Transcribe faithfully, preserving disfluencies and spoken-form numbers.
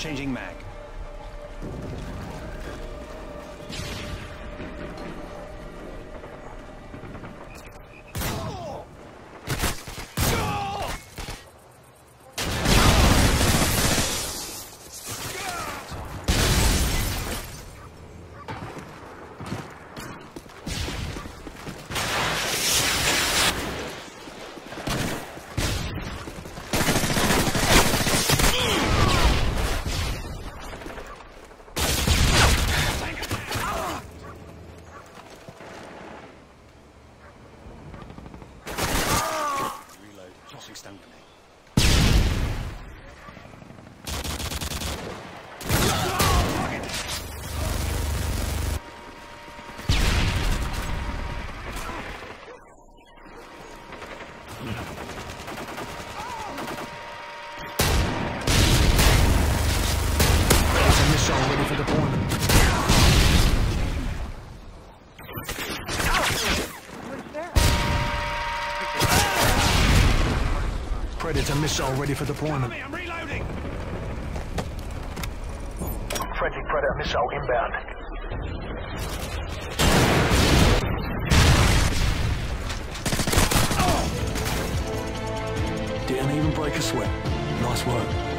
Changing mag. Ready for deployment. Predator missile ready for deployment. I'm reloading. Friendly Predator missile inbound. Didn't even break a sweat. Nice work.